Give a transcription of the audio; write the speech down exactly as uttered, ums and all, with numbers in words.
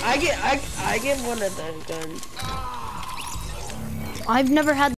I get I I get one of the guns. I've never had